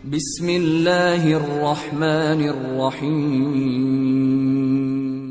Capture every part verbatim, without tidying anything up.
بسم اللہ الرحمن الرحیم۔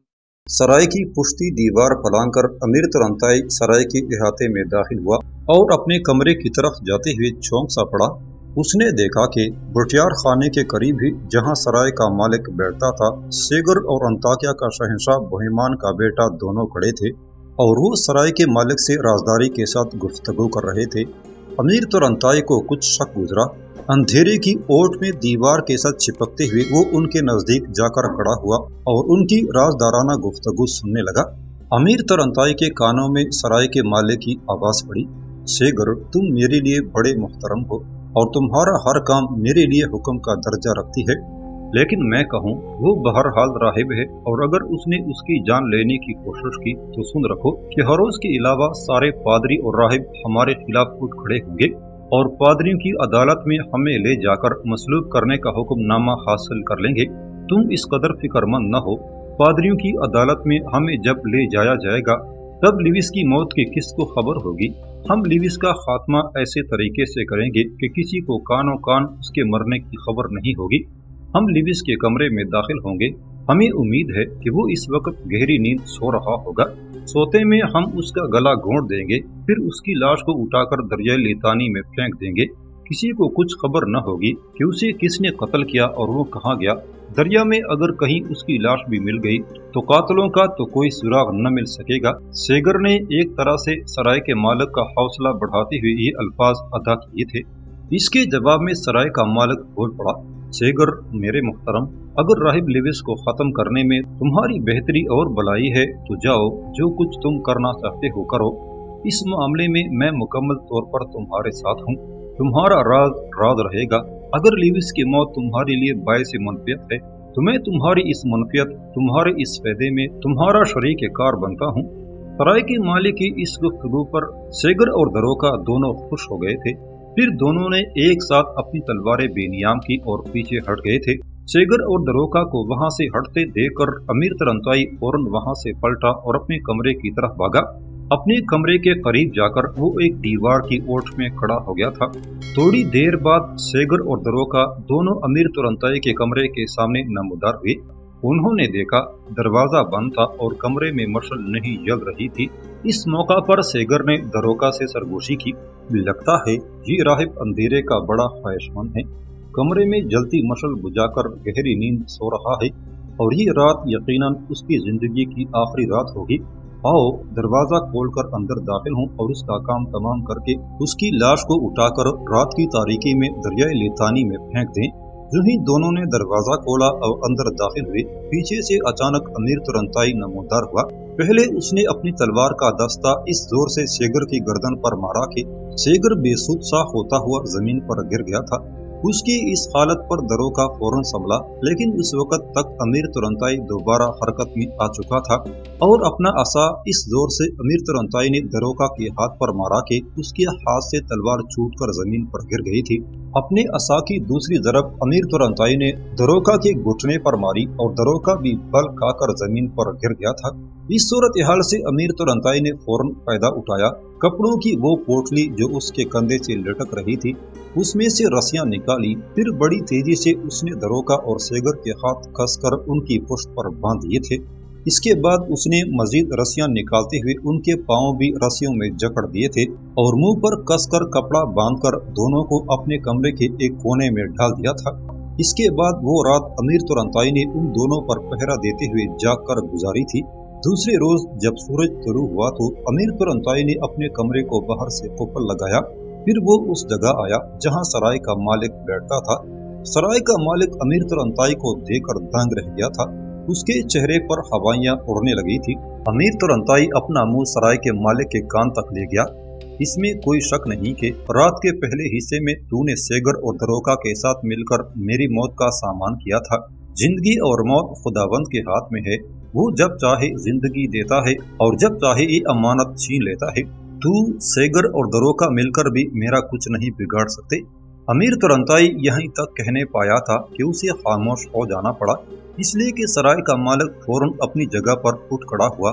سرائے کی پشتی دیوار پلانگ کر امیر ترنتائی سرائے کے احاطے میں داخل ہوا اور اپنے کمرے کی طرف جاتے ہوئے چونک سا پڑا۔ اس نے دیکھا کہ بٹیار خانے کے قریب ہی جہاں سرائے کا مالک بیٹھتا تھا، سیگر اور انطاکیہ کا شہنشاہ بوہیمان کا بیٹا دونوں کھڑے تھے اور وہ سرائے کے مالک سے رازداری کے ساتھ گفتگو کر رہے تھے۔ امیر ترنتائی کو کچھ شک گزرا۔ اندھیرے کی اوٹ میں دیوار کے ساتھ چپکتے ہوئے وہ ان کے نزدیک جا کر کھڑا ہوا اور ان کی رازدارانہ گفتگو سننے لگا۔ امیر ترنتائی کے کانوں میں سرائے کے مالک کی آواز پڑی، سیگر، تم میرے لیے بڑے محترم ہو اور تمہارا ہر کام میرے لیے حکم کا درجہ رکھتی ہے، لیکن میں کہوں وہ بہرحال راہب ہے اور اگر اس نے اس کی جان لینے کی کوشش کی تو سن رکھو کہ ہروز کے علاوہ سارے پادری اور راہب ہمارے خلاف اٹھ کھڑے ہوں گے اور پادریوں کی عدالت میں ہمیں لے جا کر مسلوب کرنے کا حکم نامہ حاصل کر لیں گے۔ تم اس قدر فکر مند نہ ہو، پادریوں کی عدالت میں ہمیں جب لے جایا جائے گا تب لیوس کی موت کی کس کو خبر ہوگی؟ ہم لیوس کا خاتمہ ایسے طریقے سے کریں گے کہ کسی کو کانوں کان اس کے مرنے کی خبر نہیں ہوگی۔ ہم لیوس کے کمرے میں داخل ہوں گے، ہمیں امید ہے کہ وہ اس وقت گہری نیند سو رہا ہوگا۔ سوتے میں ہم اس کا گلا گھونٹ دیں گے، پھر اس کی لاش کو اٹھا کر دریائے لیتانی میں پھینک دیں گے۔ کسی کو کچھ خبر نہ ہوگی کہ اسے کس نے قتل کیا اور وہ کہاں گیا۔ دریا میں اگر کہیں اس کی لاش بھی مل گئی تو قاتلوں کا تو کوئی سراغ نہ مل سکے گا۔ سیگر نے ایک طرح سے سرائے کے مالک کا حوصلہ بڑھاتے ہوئے یہ الفاظ ادا کیے تھے۔ اس کے جواب میں سرائے کا مالک بول پڑا، سیگر میرے محترم، اگر راہب لیوس کو ختم کرنے میں تمہاری بہتری اور بلائی ہے تو جاؤ، جو کچھ تم کرنا چاہتے ہو کرو۔ اس معاملے میں میں مکمل طور پر تمہارے ساتھ ہوں، تمہارا راز راز رہے گا۔ اگر لیوس کی موت تمہارے لیے باعث منفیت ہے تو میں تمہاری اس منفیت، تمہارے اس فائدے میں تمہارا شریک کار بنتا ہوں۔ سرائے کے مالک کی اس گفتگو پر سیگر اور دروکا دونوں خوش ہو گئے تھے۔ پھر دونوں نے ایک ساتھ اپنی تلواریں بے نیام کی اور پیچھے ہٹ گئے تھے۔ سیگر اور دروکا کو وہاں سے ہٹتے دیکھ کر امیر ترنتائی فوراً وہاں سے پلٹا اور اپنے کمرے کی طرف بھاگا۔ اپنے کمرے کے قریب جا کر وہ ایک دیوار کی اوٹ میں کھڑا ہو گیا تھا۔ تھوڑی دیر بعد سیگر اور دروکا دونوں امیر ترنتائی کے کمرے کے سامنے نمودار ہوئے۔ انہوں نے دیکھا دروازہ بند تھا اور کمرے میں مشعل نہیں جل رہی تھی۔ اس موقع پر سیگر نے دروکا سے سرگوشی کی، لگتا ہے یہ راہب اندھیرے کا بڑا خواہش مند ہے، کمرے میں جلتی مشعل بجھا کر گہری نیند سو رہا ہے اور یہ رات یقیناً اس کی زندگی کی آخری رات ہوگی۔ آؤ دروازہ کھول کر اندر داخل ہوں اور اس کا کام تمام کر کے اس کی لاش کو اٹھا کر رات کی تاریکی میں دریائے لیتانی میں پھینک دیں۔ جو ہی دونوں نے دروازہ کھولا اور اندر داخل ہوئے، پیچھے سے اچانک امیر ترنتائی نمودار ہوا۔ پہلے اس نے اپنی تلوار کا دستہ اس زور سے سیگر کی گردن پر مارا کہ سیگر بے سود سا ہوتا ہوا زمین پر گر گیا تھا۔ اس کی اس حالت پر دروکا فوراً سنبھلا، لیکن اس وقت تک امیر ترنتائی دوبارہ حرکت میں آ چکا تھا اور اپنا عصا اس زور سے امیر ترنتائی نے دروکا کے ہاتھ پر مارا کہ اس کے ہاتھ سے تلوار چھوٹ کر زمین پر گر گئی تھی۔ اپنے عصا کی دوسری ضرب امیر ترنتائی نے دروکا کے گھٹنے پر ماری اور دروکا بھی بل کھا کر زمین پر گر گیا تھا۔ اس صورتحال سے امیر ترنتائی نے فوراً فائدہ اٹھایا۔ کپڑوں کی وہ پوٹلی جو اس کے کندھے سے لٹک رہی تھی، اس میں سے رسیاں نکالی، پھر بڑی تیزی سے اس نے دروکا اور سیگر کے ہاتھ کس کر ان کی پشت پر باندھ دیے تھے۔ اس کے بعد اس نے مزید رسیاں نکالتے ہوئے ان کے پاؤں بھی رسیوں میں جکڑ دیے تھے اور منہ پر کس کر کپڑا باندھ کر دونوں کو اپنے کمرے کے ایک کونے میں ڈال دیا تھا۔ اس کے بعد وہ رات امیر ترنتائی نے ان دونوں پر پہرا دیتے ہوئے جاگ کر گزاری تھی۔ دوسرے روز جب سورج طلوع ہوا تو امیر ترنتائی نے اپنے کمرے کو باہر سے قفل لگایا، پھر وہ اس جگہ آیا جہاں سرائے کا مالک بیٹھتا تھا۔ سرائے کا مالک امیر ترنتائی کو دیکھ کر دنگ رہ گیا تھا، اس کے چہرے پر ہوائیاں اڑنے لگی تھی۔ امیر ترنتائی اپنا منہ سرائے کے مالک کے کان تک لے گیا، اس میں کوئی شک نہیں کہ رات کے پہلے حصے میں تو نے سیگر اور دروکا کے ساتھ مل کر میری موت کا سامان کیا تھا۔ زندگی اور موت خداوند کے ہاتھ میں ہے، وہ جب چاہے زندگی دیتا ہے اور جب چاہے یہ امانت چھین لیتا ہے۔ تو سیگر اور دروکا مل کر بھی میرا کچھ نہیں بگاڑ سکتے۔ امیر ترنتائی یہیں تک کہنے پایا تھا کہ اسے خاموش ہو جانا پڑا، اس لیے کہ سرائے کا مالک فوراً اپنی جگہ پر اٹھ کھڑا ہوا۔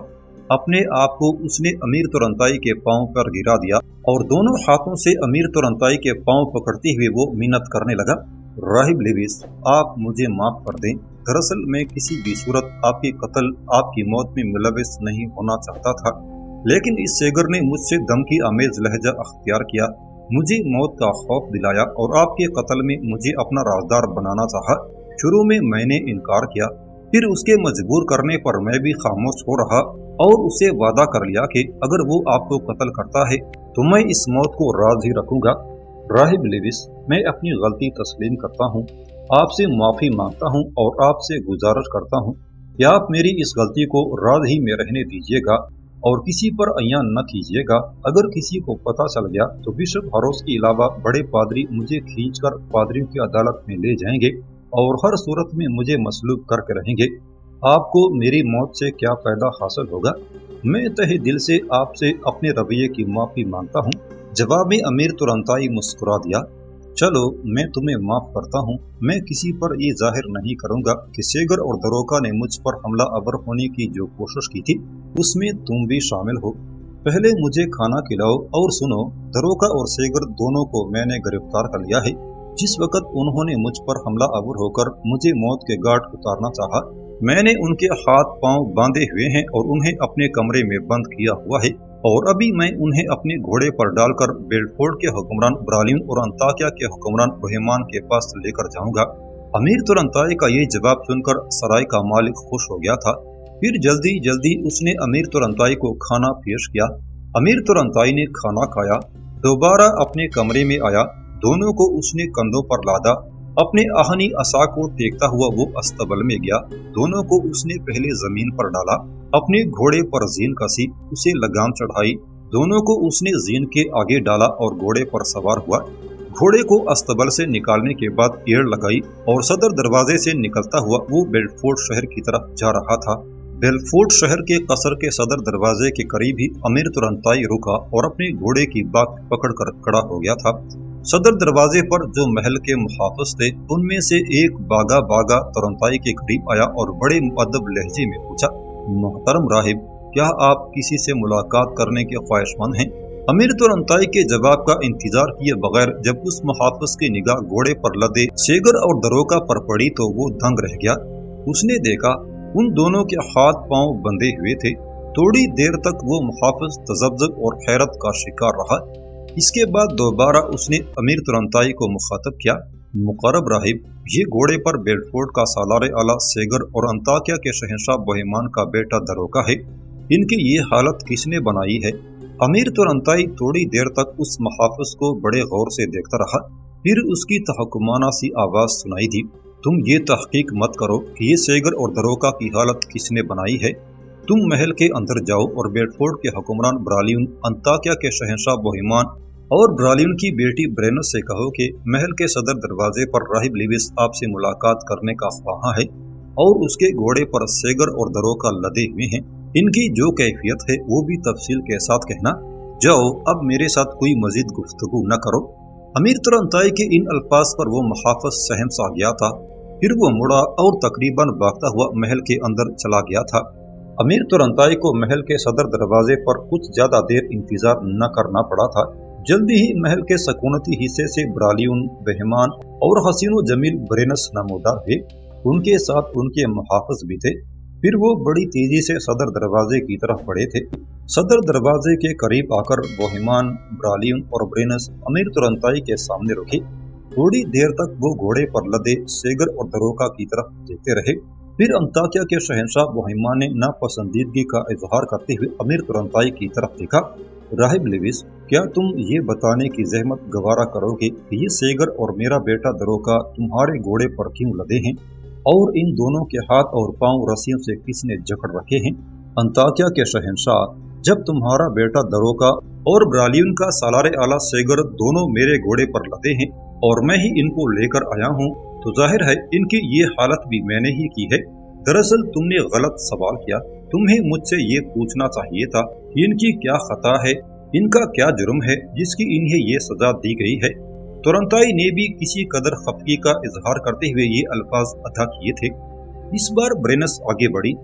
अपने आप को उसने अमीर तुरंताई के पांव पर गिरा दिया और दोनों हाथों से अमीर तुरंताई के पांव पकड़ते हुए वो मिन्नत करने लगा, राहिब लेविस, आप मुझे माफ कर दें। दरअसल मैं किसी भी सूरत आपके कत्ल, आपकी मौत में मुलविस नहीं होना चाहता था, लेकिन इस सेगर ने मुझसे धमकी आमेज लहजा अख्तियार किया, मुझे मौत का खौफ दिलाया और आपके कत्ल में मुझे अपना राजदार बनाना चाहा। शुरू में मैंने इनकार किया, फिर उसके मजबूर करने पर मैं भी खामोश हो रहा और उसे वादा कर लिया कि अगर वो आपको कत्ल करता है तो मैं इस मौत को राज ही रखूंगा। राहिब लेविस, मैं अपनी गलती तस्लीम करता हूँ, आपसे माफी मांगता हूँ और आपसे गुजारिश करता हूँ कि आप मेरी इस गलती को राज ही में रहने दीजिएगा और किसी पर अयान न कीजिएगा। अगर किसी को पता चल गया तो बिशप हारोस के अलावा बड़े पादरी मुझे खींचकर पादरियों की अदालत में ले जाएंगे और हर सूरत में मुझे मसलूब करके रहेंगे। आपको मेरी मौत से क्या फायदा हासिल होगा? मैं तहे दिल से आपसे अपने रवैये की माफी मांगता हूँ। जवाब में अमीर तुरंताई मुस्कुरा दिया, चलो मैं तुम्हें माफ करता हूँ। मैं किसी पर ये जाहिर नहीं करूँगा कि सेगर और दरोका ने मुझ पर हमला आवर होने की जो कोशिश की थी उसमें तुम भी शामिल हो। पहले मुझे खाना खिलाओ और सुनो, दरोका और सेगर दोनों को मैंने गिरफ्तार कर लिया है। जिस वक्त उन्होंने मुझ पर हमला आवर होकर मुझे मौत के घाट उतारना चाहा, मैंने उनके हाथ पांव बांधे हुए हैं और उन्हें अपने कमरे में बंद किया हुआ है और अभी मैं उन्हें अपने घोड़े पर डालकर बेल्फोर्ड के हुक्मरान ब्रालियन और अंताकिया के हुक्मरान बोहेमान के पास लेकर जाऊंगा। अमीर तुरंताई का ये जवाब सुनकर सराय का मालिक खुश हो गया था। फिर जल्दी जल्दी उसने अमीर तुरंताई को खाना पेश किया। अमीर तुरंताई ने खाना खाया, दोबारा अपने कमरे में आया, दोनों को उसने कंधों पर लादा। अपने आहनी असा को टेकता हुआ वो अस्तबल में गया। दोनों को उसने पहले जमीन पर डाला, अपने घोड़े पर जीन कसी, उसे लगाम चढ़ाई। दोनों को उसने जीन के आगे डाला और घोड़े पर सवार हुआ। घोड़े को अस्तबल से निकालने के बाद एड़ लगाई और सदर दरवाजे से निकलता हुआ वो बेल्फोर्ड शहर की तरफ जा रहा था। बेल्फोर्ड शहर के कसर के सदर दरवाजे के करीब ही अमीर तुरंताई रुका और अपने घोड़े की बाग पकड़कर खड़ा हो गया था। सदर दरवाजे पर जो महल के मुहाफिज थे उनमें से एक बागा बागा तुरंताई के करीब आया और बड़े मुअद्दब लहजे में पूछा, मोहतरम राहिब, क्या आप किसी से मुलाकात करने के ख्वाहिशमंद हैं? अमीर तुरंताई के जवाब का इंतजार किए बगैर जब उस मुहाफिज की निगाह घोड़े पर लदे सेगर और दरोका पर पड़ी तो वो दंग रह गया। उसने देखा उन दोनों के हाथ पांव बंधे हुए थे। थोड़ी देर तक वो मुहाफिज तजब्जुब और हैरत का शिकार रहा। इसके बाद दोबारा उसने अमीर तुरंताई को मुखातब किया, मुकर्रब राहिब, ये घोड़े पर बेल्फोर्ड का सालारे आला सेगर और अंताकिया के शहंशाह बोहेमान का बेटा दरोका है। इनकी ये हालत किसने बनाई है? अमीर तुरंताई थोड़ी देर तक उस मुहाफिज को बड़े गौर से देखता रहा। फिर उसकी तहकुमाना सी आवाज सुनाई दी, तुम ये तहकीक मत करो कि ये सेगर और दरोका की हालत किसने बनाई है। तुम महल के अंदर जाओ और बेल्फोर्ड के हुक्मरान ब्रालियन, अंताकिया के शहंशाह बोहेमान और ब्रालियन की बेटी ब्रेनस से कहो कि महल के सदर दरवाजे पर राहिब लेविस आपसे मुलाकात करने का ख्वाहा है और उसके घोड़े पर सेगर और दरोका लदे हुए हैं। इनकी जो कैफियत है वो भी तफसील के साथ कहना। जाओ, अब मेरे साथ कोई मजीद गुफ्तगू न करो। अमीर तुरंताई के इन अल्फाज पर वो मुहाफिज सहम सा गया था। फिर वो मुड़ा और तकरीबन भागता हुआ महल के अंदर चला गया था। अमीर तुरंताई को महल के सदर दरवाजे पर कुछ ज्यादा देर इंतजार न करना पड़ा था। जल्दी ही महल के सकूनती हिस्से से ब्रालियन, बोहेमान और हसीनो जमील ब्रेनस नमूदार हुए। उनके साथ उनके मुहाफिज भी थे। फिर वो बड़ी तेजी से सदर दरवाजे की तरफ बढ़े थे। सदर दरवाजे के करीब आकर बोहेमान, ब्रालियन और ब्रेनस अमीर तुरंताई के सामने रुके। थोड़ी देर तक वो घोड़े पर लदे सेगर और दरोका की तरफ देखते रहे। फिर अंताकिया के शहंशाह बोहेमान ने नापसंदीदगी का इजहार करते हुए अमीर तुरंताई की तरफ देखा। राहिब लेविस, क्या तुम ये बताने की जहमत गवारा करोगे कि ये सेगर और मेरा बेटा दरोका तुम्हारे घोड़े पर क्यों लदे हैं और इन दोनों के हाथ और पांव रस्सियों से किसने जकड़ रखे हैं? अंताकिया के शहंशाह, जब तुम्हारा बेटा दरोका और ब्रालियन का सालारे आला सेगर दोनों मेरे घोड़े पर लदे हैं और मैं ही इनको लेकर आया हूँ, तो जाहिर है इनकी ये हालत भी मैंने ही की है। दरअसल तुमने गलत सवाल किया। तुम्हें मुझसे ये पूछना चाहिए था कि इनकी क्या खता है, इनका क्या जुर्म है जिसकी इन्हें ये सजा दी गई है। तुरंताई ने भी किसी कदर खफगी का इजहार करते हुए ये अल्फाज अदा किए थे। इस बार ब्रेनस आगे बढ़ी।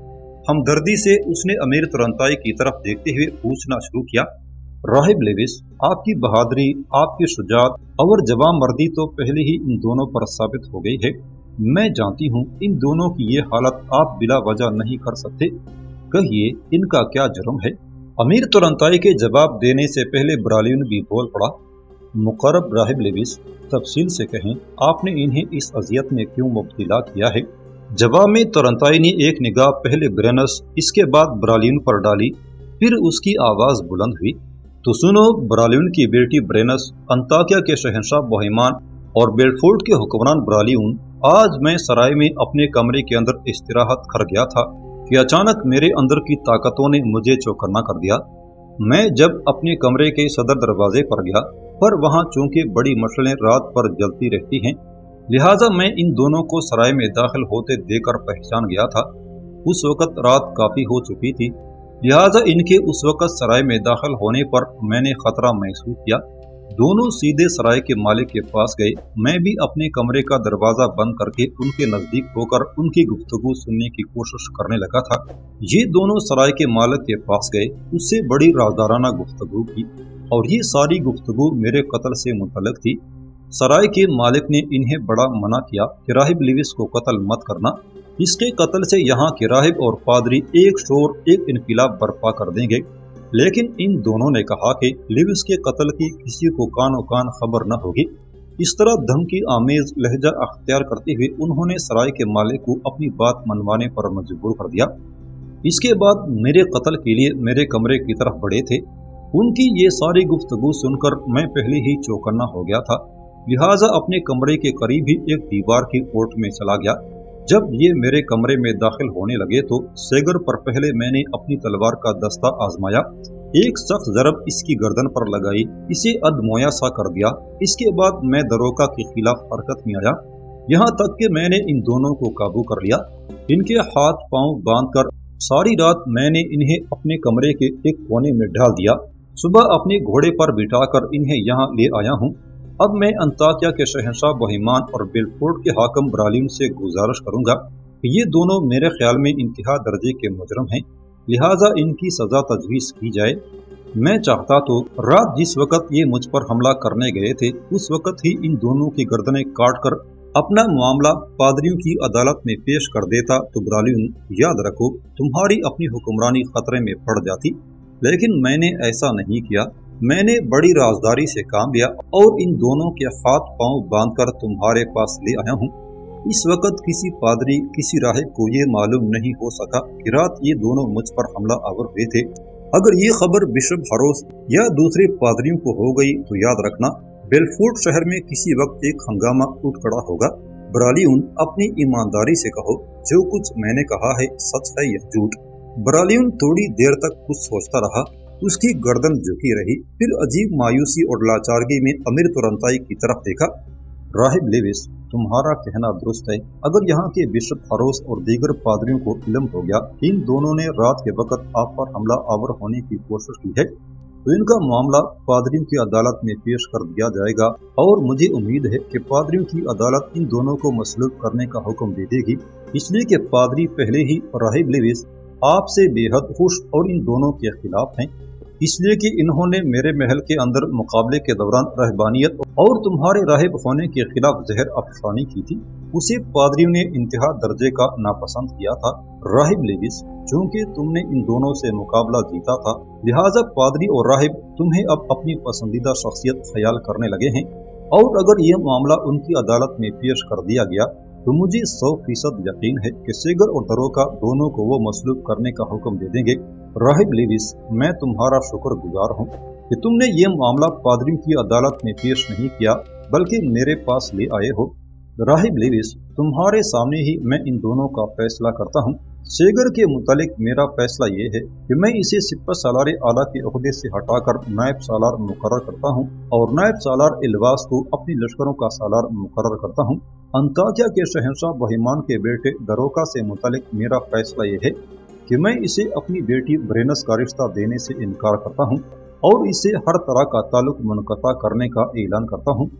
हमदर्दी से उसने अमीर तुरंताई की तरफ देखते हुए पूछना शुरू किया, राहिब लेविस, आपकी बहादुरी, आपकी शुजाअत और जवान मर्दी तो पहले ही इन दोनों पर साबित हो गई है। मैं जानती हूँ इन दोनों की ये हालत आप बिला वजह नहीं कर सकते। कहिए इनका क्या जुर्म है? अमीर तुरंताई के जवाब देने से पहले ब्रालियन भी बोल पड़ा, मुकर्रब राहिब लेविस, तफसील से कहें आपने इन्हें इस अजियत में क्यों मुब्तला किया है? जवाब में तुरंताई ने एक निगाह पहले ब्रेनस इसके बाद ब्रालियन पर डाली, फिर उसकी आवाज बुलंद हुई, तो सुनो ब्रालियन की बेटी ब्रेनस, अंताकिया के शहंशाह बोहेमान और बेलफोर्ड के हुक्मरान ब्रालियन, आज मैं सराय में अपने कमरे के अंदर इस्तिराहत कर गया था कि अचानक मेरे अंदर की ताकतों ने मुझे चौकन्ना कर दिया। मैं जब अपने कमरे के सदर दरवाजे पर गया, पर वहां चूंकि बड़ी मशलें रात पर जलती रहती हैं, लिहाजा मैं इन दोनों को सराय में दाखिल होते देकर पहचान गया था। उस वक्त रात काफी हो चुकी थी, लिहाजा इनके उस वक्त सराय में दाखिल होने पर मैंने खतरा महसूस किया। दोनों सीधे सराय के मालिक के पास गए। मैं भी अपने कमरे का दरवाजा बंद करके उनके नजदीक होकर उनकी गुफ्तगू सुनने की कोशिश करने लगा था। ये दोनों सराय के मालिक के पास गए, उससे बड़ी राजदाराना गुफ्तगू की, और ये सारी गुफ्तगू मेरे कत्ल से मुतल्लिक थी। सराय के मालिक ने इन्हें बड़ा मना किया कि राहिब लेविस को कत्ल मत करना, इसके कत्ल से यहाँ के राहिब और पादरी एक शोर एक इनकिलाब बर्पा कर देंगे। लेकिन इन दोनों ने कहा कि लेविस के कत्ल की किसी को कानो कान खबर न होगी। इस तरह धमकी आमेज लहजा अख्तियार करते हुए उन्होंने सराय के मालिक को अपनी बात मनवाने पर मजबूर कर दिया। इसके बाद मेरे कत्ल के लिए मेरे कमरे की तरफ बढ़े थे। उनकी ये सारी गुफ्तगू सुनकर मैं पहले ही चौकन्ना हो गया था, लिहाजा अपने कमरे के करीब ही एक दीवार की ओट में चला गया। जब ये मेरे कमरे में दाखिल होने लगे तो सेगर पर पहले मैंने अपनी तलवार का दस्ता आजमाया, एक सख्त जरब इसकी गर्दन पर लगाई, इसे अधमोया सा कर दिया। इसके बाद मैं दरोका के खिलाफ हरकत में आया, यहाँ तक कि मैंने इन दोनों को काबू कर लिया। इनके हाथ पांव बांधकर सारी रात मैंने इन्हें अपने कमरे के एक कोने में डाल दिया। सुबह अपने घोड़े पर बिठाकर इन्हें यहाँ ले आया हूँ। अब मैं अंताकिया के शहंशाह बोहेमान और बेलफोर्ड के हाकम ब्रालियन से गुजारिश करूंगा कि ये दोनों मेरे ख्याल में इंतहा दर्जे के मुजरम हैं, लिहाजा इनकी सजा तजवीज़ की जाए। मैं चाहता तो रात जिस वक्त ये मुझ पर हमला करने गए थे उस वक्त ही इन दोनों की गर्दनें काट कर अपना मामला पादरियों की अदालत में पेश कर देता, तो ब्रालियन याद रखो तुम्हारी अपनी हुक्मरानी खतरे में पड़ जाती। लेकिन मैंने ऐसा नहीं किया। मैंने बड़ी राजदारी से काम लिया और इन दोनों के हाथ पांव बांधकर तुम्हारे पास ले आया हूँ। इस वक्त किसी पादरी किसी राहिब को ये मालूम नहीं हो सका कि रात ये दोनों मुझ पर हमला आवर हुए थे। अगर ये खबर बिशप हरोस या दूसरे पादरियों को हो गई तो याद रखना बेलफोर्ड शहर में किसी वक्त एक हंगामा उठ खड़ा होगा। ब्रालियन, अपनी ईमानदारी से कहो जो कुछ मैंने कहा है सच है या झूठ? ब्रालियन थोड़ी देर तक कुछ सोचता रहा, उसकी गर्दन झुकी रही, फिर अजीब मायूसी और लाचारगी में अमीर तुरंताई की तरफ देखा। राहिब लेविस, तुम्हारा कहना दुरुस्त है। अगर यहाँ के बिशप हरोस और दीगर पादरियों को इल्म हो गया इन दोनों ने रात के वक्त आप पर हमला आवर होने की कोशिश की है, तो इनका मामला पादरियों की अदालत में पेश कर दिया जाएगा और मुझे उम्मीद है कि पादरियों की अदालत इन दोनों को मसलूब करने का हुक्म दे देगी, इसलिए कि पादरी पहले ही राहिब लेविस आपसे बेहद खुश और इन दोनों के खिलाफ हैं, इसलिए कि इन्होंने मेरे महल के अंदर मुकाबले के दौरान रहबानियत और तुम्हारे राहिब होने के खिलाफ जहर अफशानी की थी। उसे पादरियों ने इंतहा दर्जे का नापसंद किया था। राहिब लेविस, चूंकि तुमने इन दोनों से मुकाबला जीता था, लिहाजा पादरी और राहिब तुम्हें अब अपनी पसंदीदा शख्सियत ख्याल करने लगे हैं, और अगर यह मामला उनकी अदालत में पेश कर दिया गया तो मुझे सौ फीसद यकीन है कि सेगर और दरोका दोनों को वो मसलूब करने का हुक्म दे देंगे। राहिब लेविस, मैं तुम्हारा शुक्रगुजार हूँ कि तुमने ये मामला पादरियों की अदालत में पेश नहीं किया बल्कि मेरे पास ले आए हो। राहिब लेविस, तुम्हारे सामने ही मैं इन दोनों का फैसला करता हूँ। सेगर के मुतालिक मेरा फैसला ये है कि मैं इसे सिपह सालार आला के ओहदे से हटाकर नायब सालार मुकर्रर करता हूँ और नायब सालार इलवास को अपनी लश्करों का सालार मुकर्रर करता हूँ। अंताकिया के शहंशाह बोहेमान के बेटे दरोका से मुतालिक मेरा फैसला ये है कि मैं इसे अपनी बेटी ब्रेनस का रिश्ता देने से इनकार करता हूँ और इसे हर तरह का ताल्लुक मुनक़ता करने का ऐलान करता हूँ।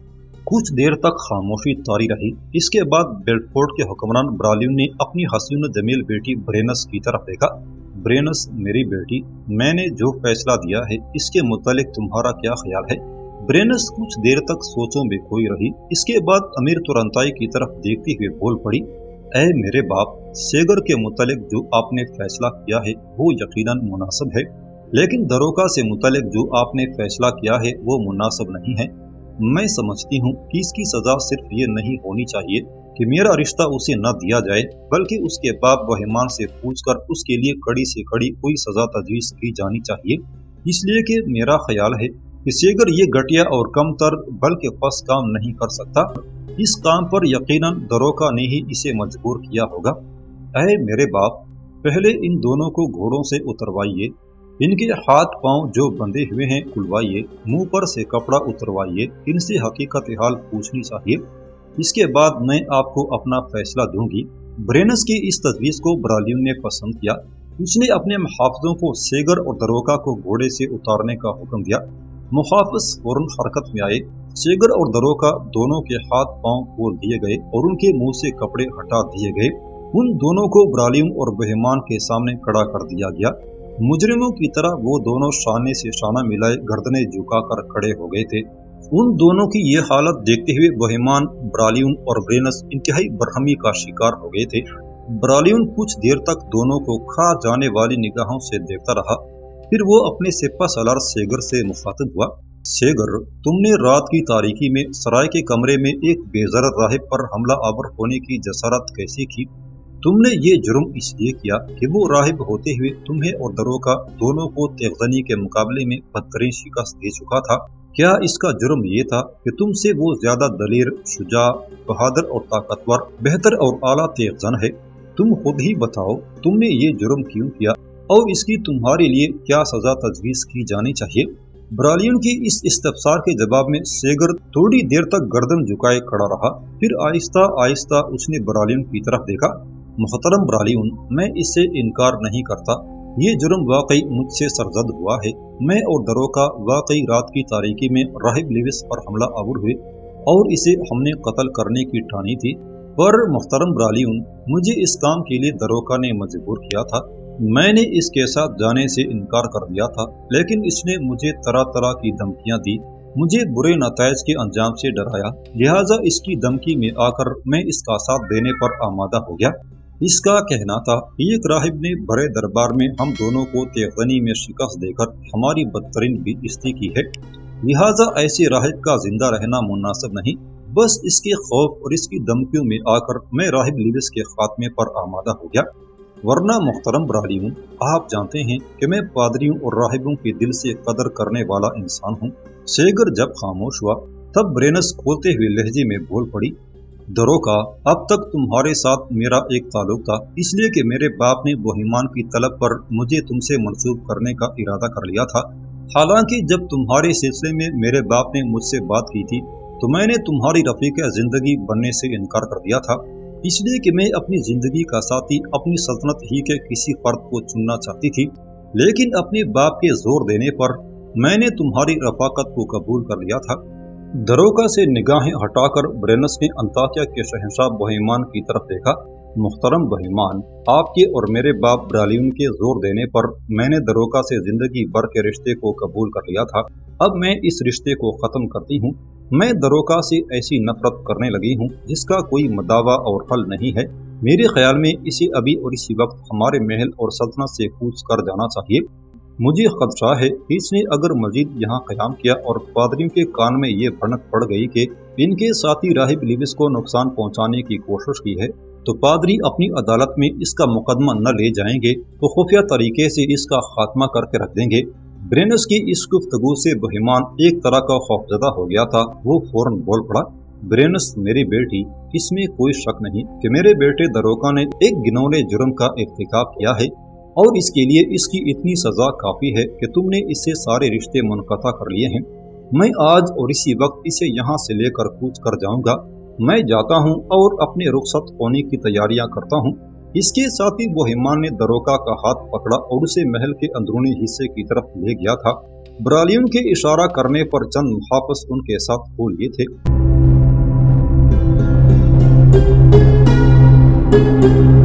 कुछ देर तक खामोशी तारी रही। इसके बाद बेल्टफोर्ड के हुक्मरान ब्रालियन ने अपनी हसीन जमील बेटी ब्रेनस की तरफ देखा। ब्रेनस, मेरी बेटी, मैंने जो फैसला दिया है इसके मुतालिक तुम्हारा क्या ख्याल है? ब्रेनस कुछ देर तक सोचों में खोई रही। इसके बाद अमीर तुरंताई की तरफ देखते हुए बोल पड़ी, ऐ मेरे बाप, सेगर के मुतालिक जो आपने फैसला किया है वो यकीनन मुनासिब है, लेकिन दरोका से मुतालिक जो आपने फैसला किया है वो मुनासिब नहीं है। मैं समझती हूँ कि इसकी सजा सिर्फ ये नहीं होनी चाहिए कि मेरा रिश्ता उसे न दिया जाए, बल्कि उसके बाप बहिमान से पूछकर उसके लिए कड़ी से कड़ी कोई सजा तजवीज़ की जानी चाहिए। इसलिए कि मेरा ख्याल है कि सेगर ये घटिया और कमतर बल्कि फस काम नहीं कर सकता। इस काम पर यकीनन दरोका ने ही इसे मजबूर किया होगा। ऐ मेरे बाप, पहले इन दोनों को घोड़ों से उतरवाइए, इनके हाथ पांव जो बंधे हुए हैं खुलवाइए, मुंह पर से कपड़ा उतरवाइए, इनसे हकीकत हाल पूछनी चाहिए। इसके बाद मैं आपको अपना फैसला दूंगी। ब्रेनस की इस तजवीज़ को ब्रालियन ने पसंद किया। उसने अपने मुहाफिजों को सेगर और दरोका को घोड़े से उतारने का हुक्म दिया। मुहाफिज फौरन हरकत में आए। सेगर और दरोका दोनों के हाथ पांव खोल दिए गए और उनके मुंह से कपड़े हटा दिए गए। उन दोनों को ब्रालियन और बहमान के सामने खड़ा कर दिया गया। मुजरिमों की तरह वो दोनों शाने से शाना मिलाए गर्दनें झुकाकर खड़े हो गए थे। उन दोनों की ये हालत देखते हुए बहमान, ब्रालियन और ब्रेनस इंतहाई बरहमी का शिकार हो गए थे। ब्रालियन कुछ देर तक दोनों को खा जाने वाली निगाहों से देखता रहा। फिर वो अपने सिपा सलार सेगर से मुखातिब हुआ। सेगर, तुमने रात की तारीकी में सराय के कमरे में एक बेज़रर राहिब पर हमला आवर होने की जसारत कैसे की? तुमने ये जुर्म इसलिए किया कि वो राहिब होते हुए तुम्हें और दरोका दोनों को तेगजनी के मुकाबले में बदतरीन शिकस्त दे चुका था। क्या इसका जुर्म ये था कि तुमसे वो ज्यादा दलेर, शुजा, बहादुर और ताकतवर, बेहतर और आला तेगजन है? तुम खुद ही बताओ, तुमने ये जुर्म क्यों किया और इसकी तुम्हारे लिए क्या सजा तजवीज़ की जानी चाहिए? ब्रालियन की इस इस्तफसार के जवाब में सेगर थोड़ी देर तक गर्दन झुकाए खड़ा रहा। फिर आहिस्ता आहिस्ता उसने ब्रालियन की तरफ देखा। मुहतरम ब्रालियन, मैं इससे इनकार नहीं करता, ये जुर्म वाकई मुझसे सरजद हुआ है। मैं और दरोका वाकई रात की तारीकी में राहिब लिविस पर हमला आवर हुए और इसे हमने कत्ल करने की ठानी थी। पर मुहतरम ब्रालियन, मुझे इस काम के लिए दरोका ने मजबूर किया था। मैंने इसके साथ जाने से इनकार कर दिया था, लेकिन इसने मुझे तरह तरह की धमकियां दी, मुझे बुरे नताइज के अंजाम से डराया। लिहाजा इसकी धमकी में आकर मैं इसका साथ देने पर आमादा हो गया। इसका कहना था, एक राहिब ने बड़े दरबार में हम दोनों को तेगनी में शिकस्त देकर हमारी बदतरीन बेइज्जती की है। लिहाजा ऐसे राहिब का जिंदा रहना मुनासिब नहीं। बस इसके खौफ और इसकी धमकियों में आकर मैं राहिब लिविस के खात्मे पर आमादा हो गया। वरना मुहतरम ब्रालियन, आप जानते हैं कि मैं पादरियों और राहिबों के दिल से कदर करने वाला इंसान हूँ। सेगर जब खामोश हुआ तब ब्रेनस खोलते हुए लहजे में बोल पड़ी, दरोका, अब तक तुम्हारे साथ मेरा एक ताल्लुक था, इसलिए कि मेरे बाप ने बोहिमान की तलब पर मुझे तुमसे मंसूब करने का इरादा कर लिया था। हालांकि जब तुम्हारे सिलसिले में मेरे बाप ने मुझसे बात की थी तो मैंने तुम्हारी रफीक जिंदगी बनने से इनकार कर दिया था, इसलिए कि मैं अपनी जिंदगी का साथी अपनी सल्तनत ही के किसी फर्द को चुनना चाहती थी। लेकिन अपने बाप के जोर देने पर मैंने तुम्हारी रफाकत को कबूल कर लिया था। दरोका से निगाहें हटाकर ब्रेनस ने अंताकिया के शहंशाह बहिमान की तरफ देखा। मुहतरम बहिमान, आपके और मेरे बाप ब्रालियन के जोर देने पर मैंने दरोका से जिंदगी भर के रिश्ते को कबूल कर लिया था। अब मैं इस रिश्ते को खत्म करती हूँ। मैं दरोका से ऐसी नफरत करने लगी हूँ जिसका कोई मदावा और हल नहीं है। मेरे ख्याल में इसे अभी और इसी वक्त हमारे महल और सल्तनत से कूच कर जाना चाहिए। मुझे खदशा है कि इसने अगर मजीद यहाँ क़याम किया और पादरियों के कान में ये भनक पड़ गई कि इनके साथी राहिब लिविस को नुकसान पहुँचाने की कोशिश की है, तो पादरी अपनी अदालत में इसका मुकदमा न ले जाएंगे तो खुफिया तरीके से इसका खात्मा करके रख देंगे। ब्रेनस की इस गुफ्तगू से बहिमान एक तरह का खौफजदा हो गया था। वो फौरन बोल पड़ा, ब्रेनस मेरी बेटी, इसमें कोई शक नहीं कि मेरे बेटे दरोका ने एक घिनौने जुर्म का इर्तिकाब किया है और इसके लिए इसकी इतनी सजा काफी है कि तुमने इससे सारे रिश्ते मुनक़ता कर लिए हैं। मैं आज और इसी वक्त इसे यहाँ से लेकर कूच कर जाऊंगा। मैं जाता हूँ और अपने रुखसत होने की तैयारियां करता हूँ। इसके साथ ही बोहिमान ने दरोका का हाथ पकड़ा और उसे महल के अंदरूनी हिस्से की तरफ ले गया था। ब्रालियन के इशारा करने पर चंद मुहाफ़िज़ उनके साथ हो लिए थे। الرحیم۔